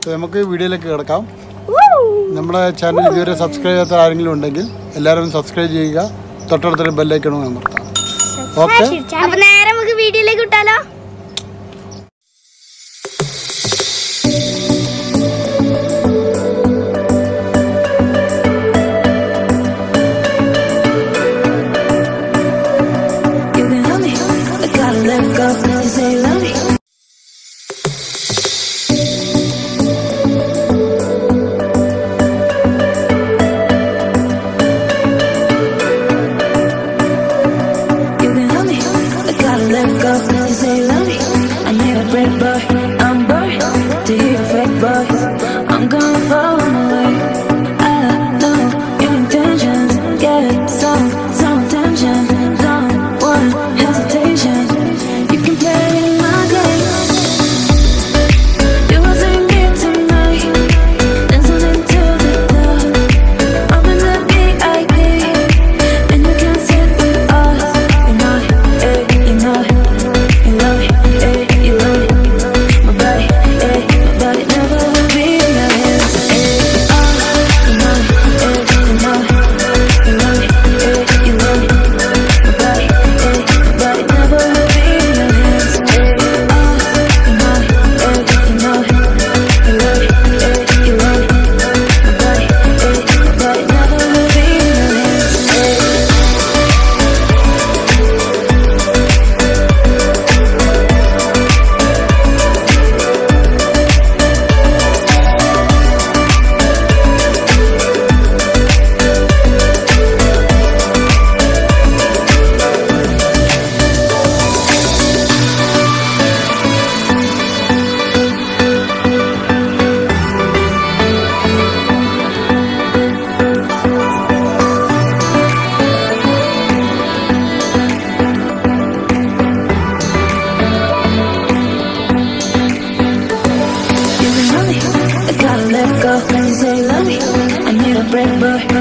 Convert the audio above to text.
നമുക്ക് വീഡിയോയിലേക്ക് കിടക്കാം. നമ്മുടെ ചാനൽ ഇതുവരെ സബ്സ്ക്രൈബ് ചെയ്യാത്ത ആരെങ്കിലും ഉണ്ടെങ്കിൽ എല്ലാവരും സബ്സ്ക്രൈബ് ചെയ്യുക. തൊട്ടടുത്തൊരു ബെല്ലൈക്കൺ അമർത്താം. ഓക്കെ, അപ്പോൾ നേരെ നമുക്ക് വീഡിയോയിലേക്ക് വിട്ടാലോ? I'm gonna follow my way. I know your intentions. Get some attention. Don't want hesitation. You can play my game. You will sing it tonight. Dancing into the club. I'm in the VIP, and you can sit with us. You know it, you know it, you love it, you love it. My body, my body never will be. I gotta let go when you say love me. I need a break, but